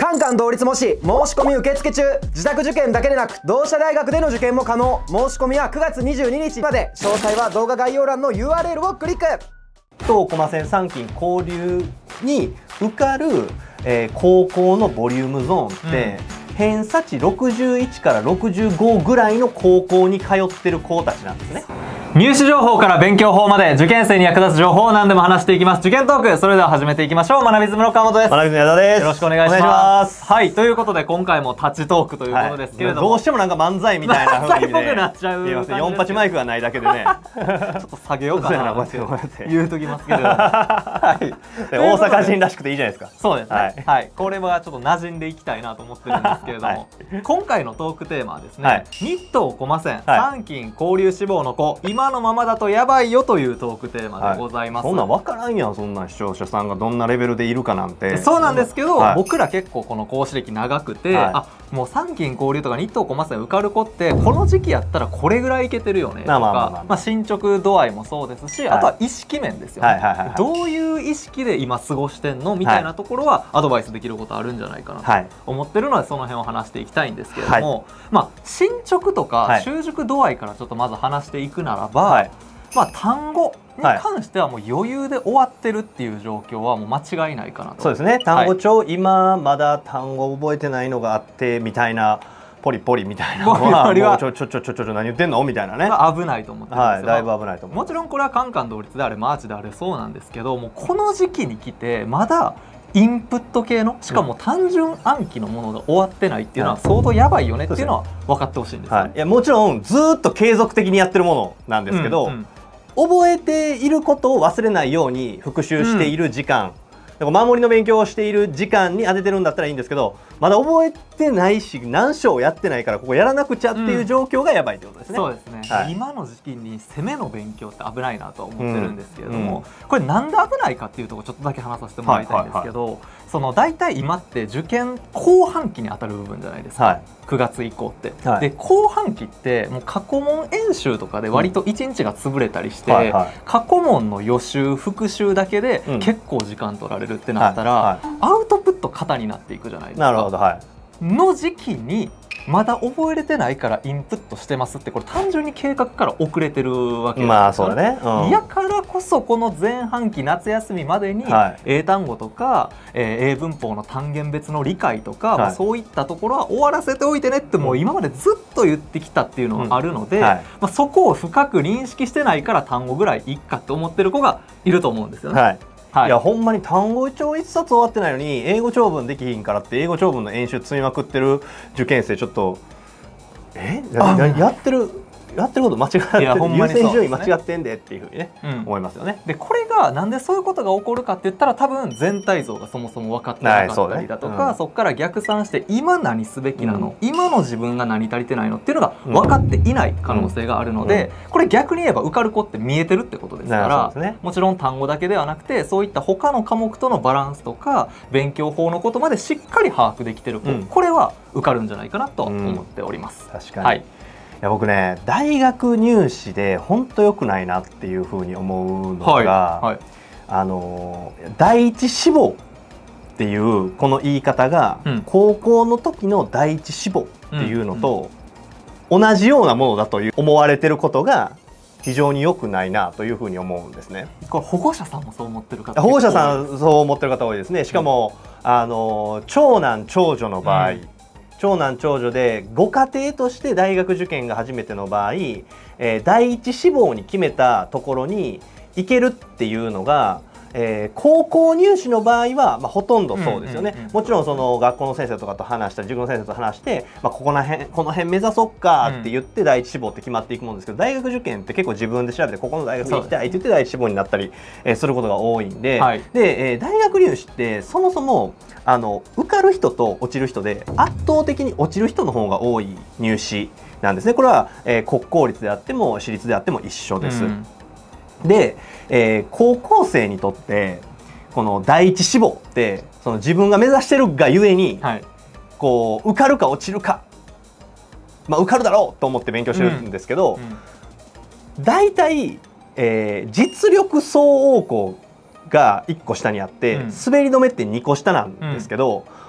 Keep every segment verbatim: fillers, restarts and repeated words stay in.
カンカン同率模試申し込み受付中。自宅受験だけでなく同志社大学での受験も可能。申し込みはくがつにじゅうににちまで。詳細は動画概要欄の ユーアールエル をクリック。 当駒線参勤交流に受かる、えー、高校のボリュームゾーンって、うん、偏差値ろくじゅういちからろくじゅうごぐらいの高校に通ってる子たちなんですね。 入試情報から勉強法まで受験生に役立つ情報を何でも話していきます。受験トーク、それでは始めていきましょう。学びズムの川本です。 学びズム矢田です。 よろしくお願いします。はい、ということで今回もタッチトークということですけれども、はい、 どうしてもなんか漫才みたいな雰囲気で漫才っぽくなっちゃう感じです。 よんパチマイクがないだけでねちょっと下げようかなって言うときますけれどもはい、大阪人らしくていいじゃないですか。 そうですね、はい、はい、これはちょっと馴染んでいきたいなと思ってるんですけれども、はい、今回のトークテーマはですね、はい、日東駒線参勤交流志望の子、今のままだとやばいよというトークテーマでございます。 はい、そんなん分からんやん。そんな視聴者さんがどんなレベルでいるかなんて。 そうなんですけど、 はい、 僕ら結構この講師歴長くて、はい、あ、もう参勤交流とか日東駒線受かる子ってこの時期やったらこれぐらいいけてるよねとか、進捗度合いもそうですし、はい、あとは意識面ですよね。どういう意識で今過ごしてんのみたいなところはアドバイスできることあるんじゃないかなと思ってるので、その辺を話していきたいんですけれども、はい、まあ進捗とか習熟度合いからちょっとまず話していくならば、はい、まあ単語に関してはもう余裕で終わってるっていう状況はもう間違いないかなと。 そうですね。単語帳、はい、今まだ単語覚えてないのがあってみたいな、ポリポリみたいなのはもうちょちょちょちょちょ何言ってんのみたいなね。 危ないと思ってるんですよ。はい、 だいぶ危ないと思う。 もちろんこれはカンカン同率であれマーチであれそうなんですけど、もうこの時期に来てまだインプット系の、しかも単純暗記のものが終わってないっていうのは相当やばいよねっていうのは分かってほしいんですよ、ね。はい、いやもちろんずっと継続的にやってるものなんですけど、うんうん、覚えていることを忘れないように復習している時間、うん、守りの勉強をしている時間に当ててるんだったらいいんですけど、まだ覚えてないし何章やってないからここやらなくちゃっていう状況がやばいってことですね。 うん、そうですね、はい、今の時期に攻めの勉強って危ないなとは思ってるんですけれども、うん、これなんで危ないかっていうところちょっとだけ話させてもらいたいんですけど、その大体今って受験後半期に当たる部分じゃないですか、はい、くがつ以降って、はい、で後半期ってもう過去問演習とかで割といちにちが潰れたりして、うんはいはい、過去問の予習復習だけで結構時間取られるってなったら、うんはいはい、アウトプット型になっていくじゃないですか。 なるほど、はい、 の時期にまだ覚えれてないからインプットしてますって、これ単純に計画から遅れてるわけですよね。 まあそうだね、うん、 やからこそこの前半期夏休みまでに英単語とか、えー、英文法の単元別の理解とか、はい、まあ、そういったところは終わらせておいてねってもう今までずっと言ってきたっていうのがあるので、うん、はい、まあ、そこを深く認識してないから単語ぐらいいっかって思ってる子がいると思うんですよね。はい、 はい、いやほんまに単語帳いっさつ終わってないのに英語長文できひんからって英語長文の演習積みまくってる受験生ちょっとえやってるやってること間違ってる、優先順位間違ってんでっていうふうにね、うん、思いますよね。 でこれがなんでそういうことが起こるかって言ったら、多分全体像がそもそも分かってなかったりだとか、はい、そこ、うん、から逆算して今何すべきなの、うん、今の自分が何足りてないのっていうのが分かっていない可能性があるので、うん、これ逆に言えば受かる子って見えてるってことですから、ね、もちろん単語だけではなくてそういった他の科目とのバランスとか勉強法のことまでしっかり把握できてる子、うん、これは受かるんじゃないかなと思っております。 うん、確かに、はい、いや僕ね、大学入試で本当良くないなっていうふうに思うのが、はいはい、あの第一志望っていうこの言い方が、うん、高校の時の第一志望っていうのと、うんうん、同じようなものだという思われてることが非常に良くないなというふうに思うんですね。 これ保護者さんもそう思ってる方、 保護者さんそう思ってる方多いですね。しかも、うん、あの長男長女の場合、うん、長男長女でご家庭として大学受験が初めての場合、えー、第一志望に決めたところに行けるっていうのが、えー、高校入試の場合は、まあ、ほとんどそうですよね。もちろんその学校の先生とかと話したり塾の先生と話して、まあ、ここら辺この辺目指そっかって言って第一志望って決まっていくもんですけど、大学受験って結構自分で調べてここの大学に行きたいって言って第一志望になったり、えー、することが多いんで、はい、で、えー、大学入試ってそもそもあの受かる人と落ちる人で圧倒的に落ちる人の方が多い入試なんですね。これは、えー、国公立であっても私立であっても一緒です。うん、で、えー、高校生にとってこの第一志望ってその自分が目指してるがゆえに、はい、こう受かるか落ちるか、まあ、受かるだろうと思って勉強してるんですけど、うんうん、大体、えー、実力相応校がいっこ下にあって、うん、滑り止めってにこ下なんですけど、うん、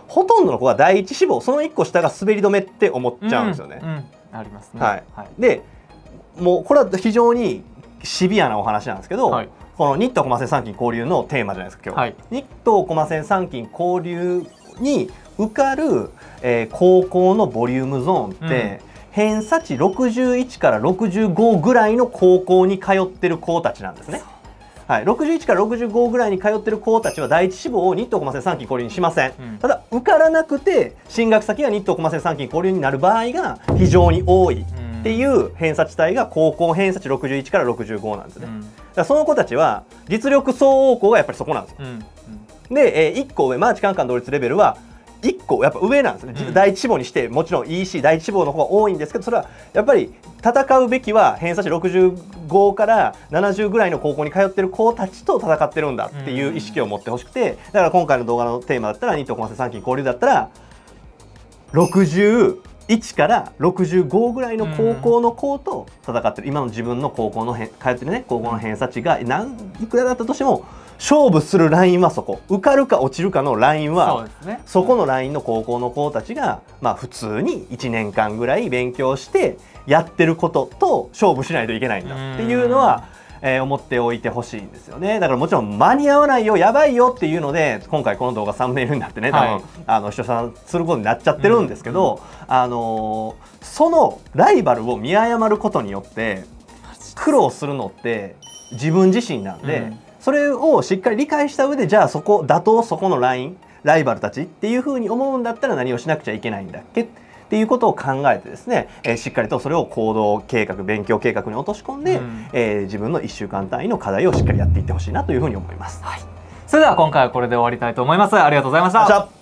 ほとんどの子が第一志望そのいっこ下が滑り止めって思っちゃうんですよね。 うんうん、ありますね。 はい、はい、でもうこれは非常にシビアなお話なんですけど、はい、この日東駒線参勤交流のテーマじゃないですか今日、はい、日東駒線参勤交流に受かる、えー、高校のボリュームゾーンって、うん、偏差値ろくじゅういちからろくじゅうごぐらいの高校に通ってる子たちなんですね。はい、ろくじゅういちからろくじゅうごぐらいに通ってる子たちは第一志望を日東駒線参勤交流にしません、うん、ただ受からなくて進学先が日東駒線参勤交流になる場合が非常に多いっていう偏差値帯が高校偏差値ろくじゅういちからろくじゅうごなんですね、うん、だからその子たちは実力相応校がやっぱりそこなんですよ、うんうん、で、えー、いっこ上マーチカンカン同率レベルはいっこやっぱ上なんですね、うん、第一志望にしてもちろん イーシー 第一志望の方が多いんですけどそれはやっぱり戦うべきは偏差値ろくじゅうごからななじゅうぐらいの高校に通ってる子たちと戦ってるんだっていう意識を持ってほしくて、だから今回の動画のテーマだったら日東駒線参勤交流だったらろくじゅういちからろくじゅうごぐらいの高校の子と戦ってる、今の自分の高校のへ通ってるね高校の偏差値が何いくらだったとしても勝負するラインはそこ、受かるか落ちるかのラインは そ,、ね、そこのラインの高校の子たちが、まあ、普通にいちねんかんぐらい勉強してやってることと勝負しないといけないんだっていうのは、えー、思っておいてほしいんですよね。だからもちろん間に合わないよやばいよっていうので今回この動画サムネイルになってね多分、はい、あの視聴者することになっちゃってるんですけど、あのー、そのライバルを見誤ることによって苦労するのって自分自身なんで、うん、それをしっかり理解した上でじゃあそこ打倒そこのラインライバルたちっていうふうに思うんだったら何をしなくちゃいけないんだっけっていうことを考えてですね、えー、しっかりとそれを行動計画勉強計画に落とし込んで、うん、えー、自分のいっしゅうかん単位の課題をしっかりやっていってほしいなというふうに思います。 はい、それでは今回はこれで終わりたいと思います。ありがとうございました。